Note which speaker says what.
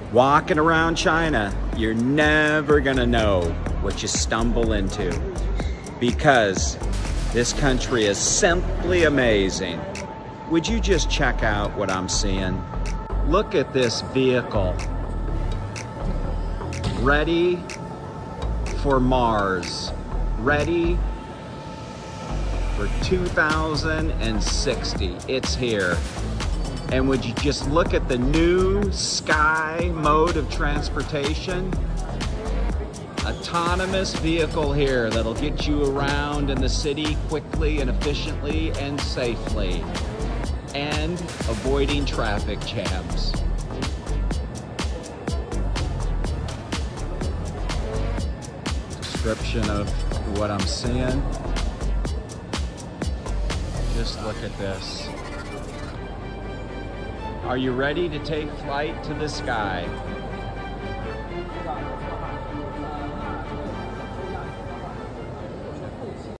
Speaker 1: Walking around China, you're never gonna know what you stumble into, because this country is simply amazing. Would you just check out what I'm seeing? Look at this vehicle. Ready for Mars. Ready for 2060. It's here. And would you just look at the new sky mode of transportation? Autonomous vehicle here that'll get you around in the city quickly and efficiently and safely, and avoiding traffic jams. Description of what I'm seeing. Just look at this. Are you ready to take flight to the sky?